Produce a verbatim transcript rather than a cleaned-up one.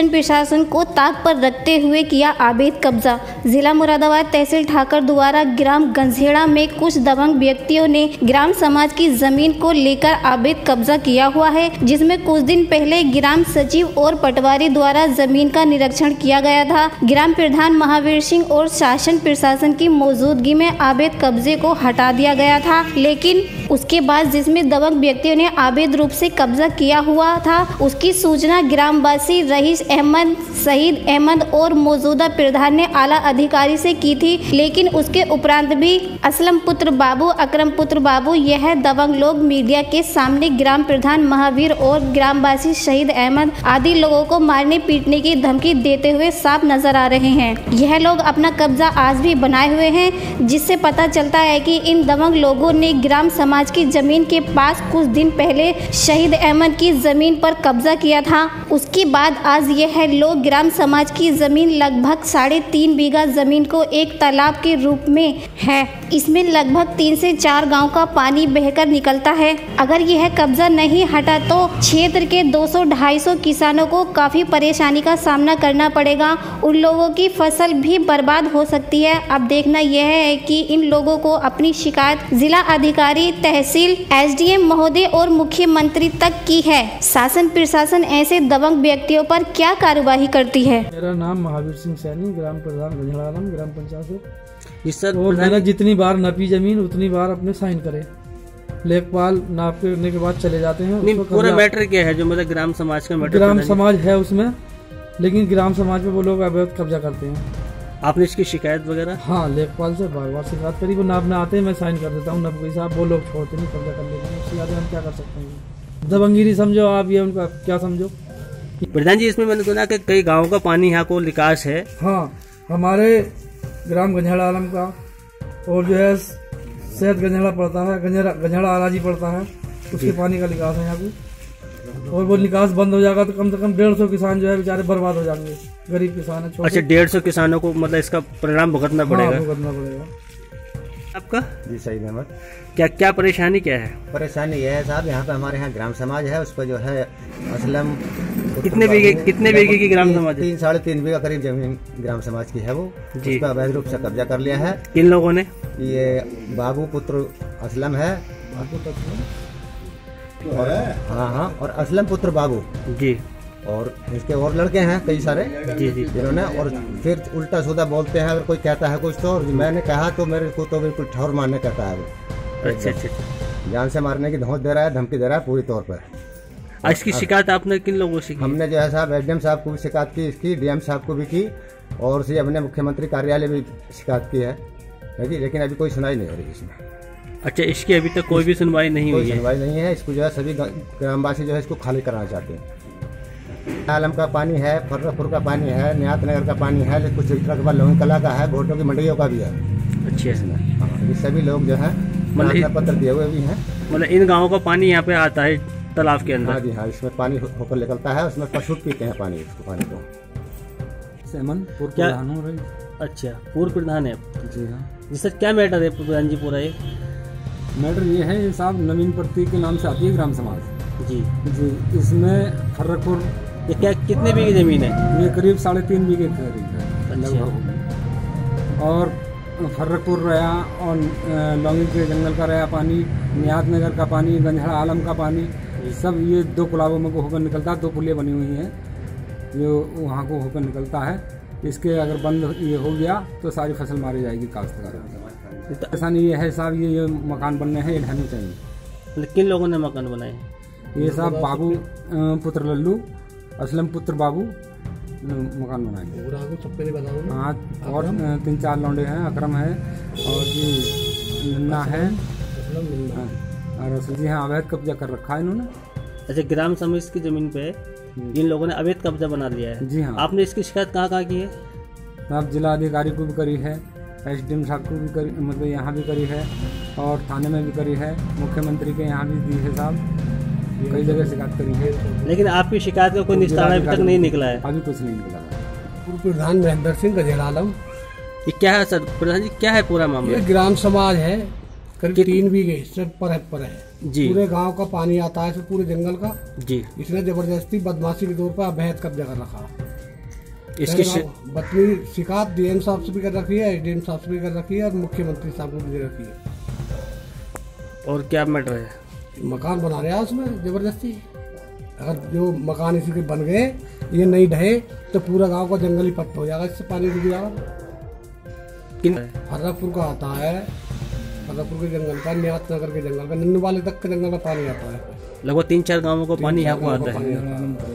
प्रशासन को ताक पर रखते हुए किया अवैध कब्जा। जिला मुरादाबाद तहसील ठाकर द्वारा ग्राम गंजेड़ा में कुछ दबंग व्यक्तियों ने ग्राम समाज की जमीन को लेकर अवैध कब्जा किया हुआ है, जिसमें कुछ दिन पहले ग्राम सचिव और पटवारी द्वारा जमीन का निरीक्षण किया गया था। ग्राम प्रधान महावीर सिंह और शासन प्रशासन की मौजूदगी में अवैध कब्जे को हटा दिया गया था, लेकिन उसके बाद जिसमें दबंग व्यक्तियों ने अवैध रूप से कब्जा किया हुआ था, उसकी सूचना ग्रामवासी रईस अहमद, शहीद अहमद और मौजूदा प्रधान ने आला अधिकारी से की थी, लेकिन उसके उपरांत भी असलम पुत्र बाबू, अकरम पुत्र बाबू, यह दबंग लोग मीडिया के सामने ग्राम प्रधान महावीर और ग्रामवासी शहीद अहमद आदि लोगों को मारने पीटने की धमकी देते हुए साफ नजर आ रहे हैं। यह लोग अपना कब्जा आज भी बनाए हुए हैं, जिससे पता चलता है कि इन दबंग लोगों ने ग्राम समाज की जमीन के पास कुछ दिन पहले शहीद अहमद की जमीन पर कब्जा किया था। उसके बाद आज यह लोग ग्राम समाज की जमीन लगभग साढ़े तीन बीघा जमीन को एक तालाब के रूप में है। इसमें लगभग तीन से चार गांव का पानी बहकर निकलता है। अगर यह कब्जा नहीं हटा तो क्षेत्र के दो सौ ढाई सौ किसानों को काफी परेशानी का सामना करना पड़ेगा। उन लोगों की फसल भी बर्बाद हो सकती है। अब देखना यह है कि इन लोगों को अपनी शिकायत जिला अधिकारी, तहसील, एसडीएम महोदय और मुख्यमंत्री तक की है। शासन प्रशासन ऐसे दबंग व्यक्तियों पर क्या कार्यवाही करती है? मेरा नाम महावीर सिंह सैनी, ग्राम प्रधान गंजेड़ा आलम, ग्राम पंचायत। इस सर और मैंने जितनी बार नपी जमीन उतनी बार अपने साइन करे, लेखपाल नाप करने के बाद चले जाते हैं। नहीं, पूरा मैटर क्या है जो मतलब ग्राम समाज का मैटर? ग्राम समाज है उसमें, लेकिन ग्राम समाज पे वो लोग अवैध कब्जा करते हैं। आपने इसकी शिकायत वगैरह? हाँ, लेखपाल से बार बार शिकायत करी, वो नापने आते हैं, मैं साइन कर देता हूँ, नपी साहब वो लोग छोड़ते नहीं, कब्जा कर लेते हैं। उससे ज्यादा हम क्या कर सकते हैं? दबंगिरी समझो आप, ये उनका क्या समझो। प्रधान जी, इसमें मैंने सुना कि कई गाँव का पानी यहाँ को निकास है। हाँ, हमारे ग्राम गंजेड़ा आलम का और जो है सेहत गंजेड़ा पड़ता है, गंजेड़ा गंजेड़ा आलाजी पड़ता है, उसके पानी का निकास है यहाँ पे। और वो निकास बंद हो जाएगा तो कम से कम डेढ़ सौ किसान जो है बेचारे बर्बाद हो जाएंगे। गरीब किसान है। अच्छा, डेढ़ सौ किसानों को मतलब इसका परिणाम भुगतना पड़ेगा? हाँ, भुगतना पड़ेगा। आपका? जी शहीद अहमद। क्या क्या परेशानी क्या है? परेशानी यह है साहब, यहाँ पे हमारे यहाँ ग्राम समाज है, उस पर जो है असलम कितने बीघे कितने बीघे की ग्राम समाज है? तीन साढ़े तीन बीघा करीब जमीन ग्राम समाज की है। वो जी उसका अवैध रूप से कब्जा कर लिया है। किन लोगों ने? ये बाबू पुत्र असलम है, और हाँ हाँ और असलम पुत्र बाबू जी, और इसके और लड़के हैं कई सारे जी जी जिन्होंने, और फिर उल्टा सीधा बोलते हैं। अगर कोई कहता है कुछ तो, और मैंने कहा तो मेरे को तो बिल्कुल ठौर मारने कहता है वो। अच्छा अच्छा, जान से मारने की धमकी दे रहा है, धमकी दे रहा है पूरी तौर पर। इसकी शिकायत आपने किन लोगों से की? हमने जो है साहब एसडीएम साहब को भी शिकायत की, इसकी डीएम साहब को भी की, और से अपने मुख्यमंत्री कार्यालय भी शिकायत की है, लेकिन अभी कोई सुनाई नहीं हो रही इसमें। अच्छा, इसकी अभी तक कोई भी सुनवाई नहीं हुई है? सुनवाई नहीं है। इसको जो है सभी ग्रामवासी जो है इसको खाली कराना चाहते हैं। आलम का पानी है, फर्रपुर का पानी है, नियात नगर का पानी है, कुछ रकबा लोहन कला का है, घोटों की मंडियों का भी है। अच्छा, ये सभी लोग जो है मतलब पत्र दिए हुए भी हैं। मतलब इन गाँवों का पानी यहाँ पे आता है तालाब के अंदर? हाँ जी हाँ, इसमें पानी होकर निकलता है, उसमें पशु पीते हैं पानी, इसको पानी को। क्या? अच्छा, पूर्व प्रधान है जी? हाँ जी सर, क्या मैटर है प्रधान जी? पूरा ये मैटर ये है, ये साहब नवीन प्रतीक के नाम से आती है ग्राम समाज जी जी। इसमें फर्रकपुर ये क्या कितने बीघे जमीन है? ये करीब साढ़े तीन बीघे करीब है लगभग। और फर्रकपुर रहा, और लौंगी के जंगल का रहा पानी, नियात नगर का पानी, गंजेड़ा आलम का पानी, सब ये दो पुलावों में को होकर निकलता है। दो पुलियाँ बनी हुई हैं जो वहाँ को होकर निकलता है। इसके अगर बंद ये हो गया तो सारी फसल मारी जाएगी काश्तकार। परेशानी ये है साहब, ये ये मकान बनने हैं, ये ढहने चाहिए। किन लोगों ने मकान बनाए? ये साहब बाबू पुत्र लल्लू, असलम पुत्र बाबू मकान बनाए। हाँ, और तीन चार लौंडे हैं, अकरम है और जी नन्ना है, और असल जी हाँ अवैध कब्जा कर रखा है इन्होंने। अच्छा, ग्राम समाज की जमीन पे इन लोगों ने अवैध कब्जा बना लिया है? जी हाँ। आपने इसकी शिकायत कहाँ कहाँ की है? साहब जिला अधिकारी को भी करी है, एसडीएम साहब को भी करी, मतलब यहाँ भी करी है, और थाने में भी करी है, मुख्यमंत्री के यहाँ भी दी है साहब, कई जगह शिकायत करी है। लेकिन आपकी शिकायत का कोई निस्तारण अभी तक नहीं निकला है? अभी कुछ नहीं निकला। पूर्व प्रधान महेंद्र सिंह गंजेड़ा आलम। ये क्या है सर प्रधान जी, क्या है पूरा मामला? ये ग्राम समाज है, करीब तीन बीघे पर है, पर है जी। पूरे गांव का पानी आता है, पूरे जंगल का जी। इसने जबरदस्ती बदमाशी के तौर पर अवैध कब्जा कर रखा। इसकी शि... बदली शिकायत डीएम साहब से भी कर रखी है, एसडीएम साहब से भी कर रखी है और मुख्यमंत्री साहब को भी दे रखी है। और क्या मैटर है? मकान बना रहे हैं उसमें जबरदस्ती। अगर जो मकान इसी के बन गए, ये नहीं ढहे तो पूरा गांव का जंगल ही पट्ट हो जाएगा, इससे पानी डूब जाएगा। फर्रापुर का आता है, फर्रापुर के जंगल का, न्यात नगर के जंगल का, नन्नू वाले तक के जंगल का पानी आता है। लगभग तीन चार गांवों को पानी यहाँ को आता है।